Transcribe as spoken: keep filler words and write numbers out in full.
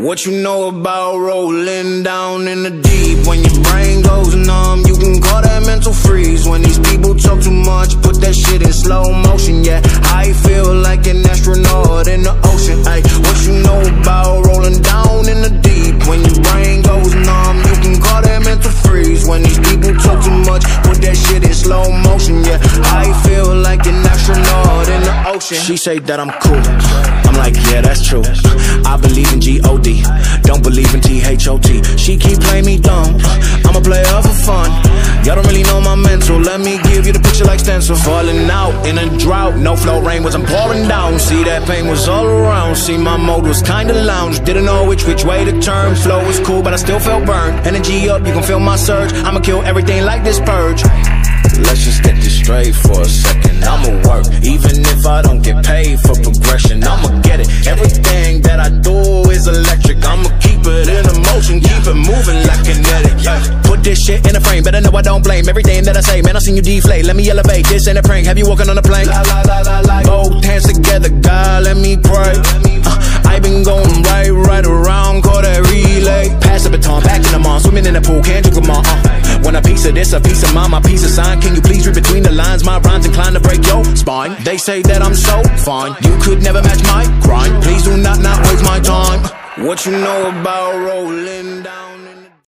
What you know about rolling down in the deep? When your brain goes numb, you can call that mental freeze. When these people talk too much, put that shit in slow motion. Yeah, I feel like an astronaut in the ocean. Ay, what you know about rolling down in the deep? When your brain goes numb, you can call that mental freeze. When these people talk too much, put that shit in slow motion. Yeah, I feel like an astronaut in the ocean. She say that I'm cool, I'm like, yeah, that's true. I believe in G O D, don't believe in T H O T. She keep playing me dumb, I'm a player for fun. Y'all don't really know my mental, let me give you the picture like stencil. Falling out in a drought, no flow, rain wasn't pouring down. See, that pain was all around, see, my mode was kinda lounge. Didn't know which which way to turn, flow was cool but I still felt burned. Energy up, you can feel my surge, I'ma kill everything like this purge. Let's just get this straight for a second. I'ma work, even if I don't get paid for progression. I'ma get it, everything that I do is electric. I'ma keep it in motion, keep it moving like kinetic. Yeah. Put this shit in a frame, better know I don't blame everything that I say. Man, I seen you deflate, let me elevate. This ain't a prank, have you walking on a plank? La, la, la, la, la. Both hands together, God, let me pray. uh, I been going right, right around, call that relay. Pass the baton, back in the mall, swimming in the pool, can't drink them all. uh. When a piece of this, a piece of mine, my piece of sign. Can you please read between the lines? My rhymes inclined to break your spine. They say that I'm so fine, you could never match my grind. Please do not, not waste my time. What you know about rolling down?